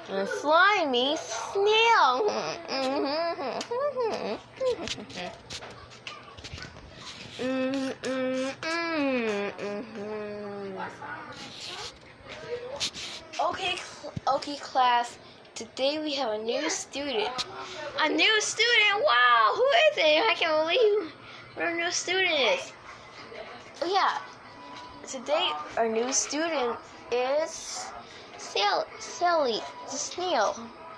A slimy snail. Okay, class. Today we have a new student. A new student? Wow, who is it? I can't believe what our new student is. Oh yeah, today our new student is Sally, the snail.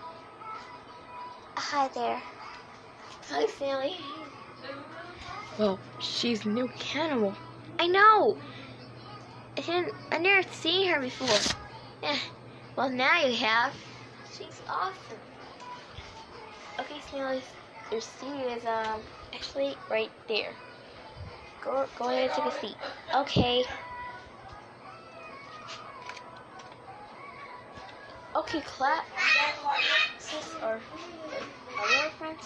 Hi there. Hi, Sally. Well, she's a new cannibal. I know. I never seen her before. Yeah. Well, now you have. She's awesome. Okay, Snail, your seat is actually right there. Go ahead and take a seat. Okay. Okay, clap. This our little friends.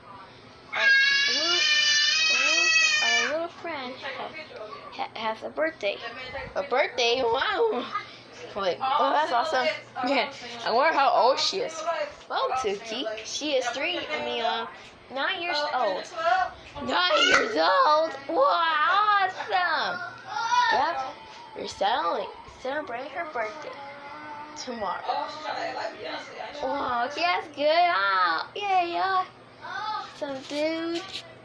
Our little friend has a birthday. A birthday? Wow. Wait, oh, that's awesome. Yeah, I wonder how old she is. Well, Tuki, she is 9 years old. 9 years old? Wow, awesome. Yep, we're celebrating her birthday tomorrow. Wow, that's good. Oh, yeah. Some dude.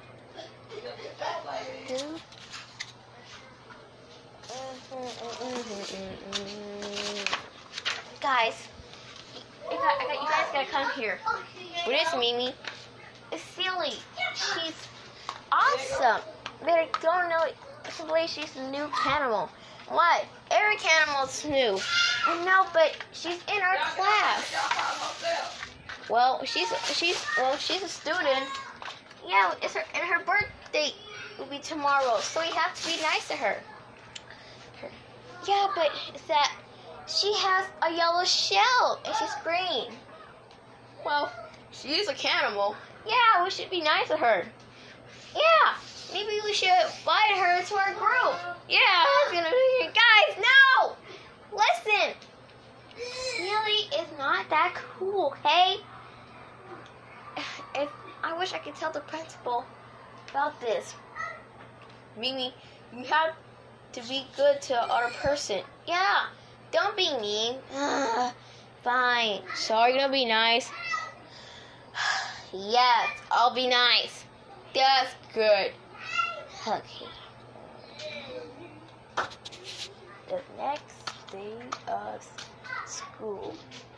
Guys, you guys gotta come here. What is Mimi? It's silly. She's awesome. But I don't know. Simply, she's a new cannibal. What? Every canimal's new. I know, but she's in our class. Well, she's a student. Yeah, her birthday will be tomorrow, so we have to be nice to her. Yeah, but it's that she has a yellow shell and she's green. Well, she's a cannibal. Yeah, we should be nice to her. Yeah, maybe we should invite her to our group. Yeah, that's gonna be here. Guys, no! Listen! Sneely is not that cool, okay? I wish I could tell the principal about this. Mimi, you have to be good to other person. Yeah, don't be mean. Fine. So are you gonna be nice? Yes, I'll be nice. That's good. Okay. The next day of school.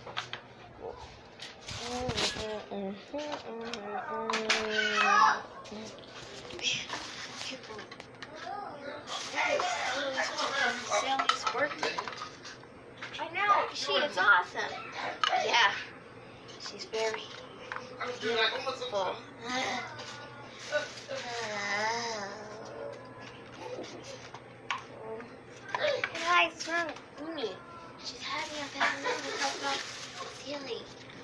Sally's birthday. I know, she is awesome. Yeah, she's very beautiful. Guys, what's wrong with Mimi? She's having a bad night because of Sally.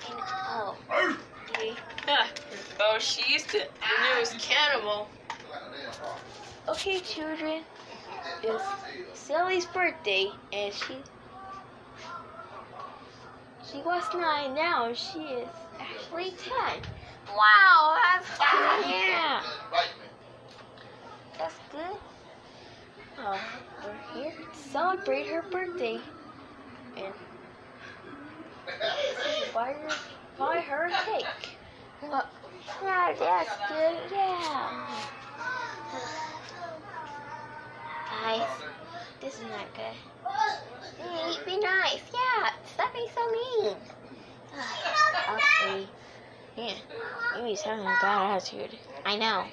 Okay. Oh, she's the newest cannibal. Okay, children, it's Sally's birthday, and she was 9 now, and she is actually 10. Wow, that's good. Yeah, that's good. We're here to celebrate her birthday, and buy her a cake. Yeah, that's good. Yeah. Guys, this is not good. Hey, be nice. Yeah, stop being so mean. Okay. Yeah, Mimi's having a bad attitude. I know.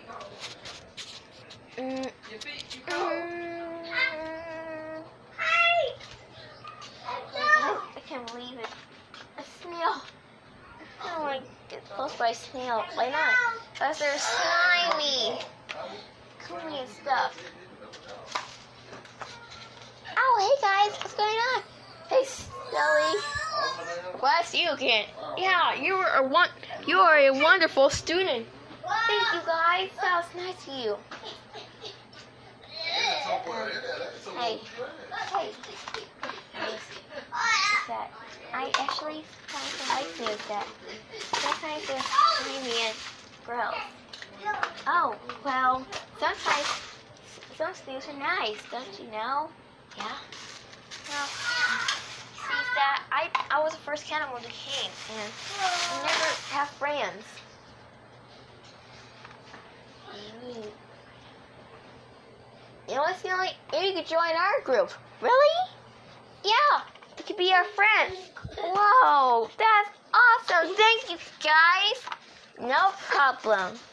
I can't believe it. A snail. I don't want to get close by a snail. Why not? Because they're slimy. Clean and stuff. Oh, hey guys, what's going on? Hey, Sally. Bless you again. Yeah, you are a wonderful student. Thank you, guys. That was nice of you. Hey. That? I I actually sometimes like snakes that sometimes they're slimy and gross. Oh, well, sometimes some snakes are nice, don't you know? Yeah. Well, see that I was the first cannibal that came, and I never have friends. You know what's the only? Maybe you could join our group. Really? Yeah, you could be our friend. Whoa, that's awesome. Thank you, guys. No problem.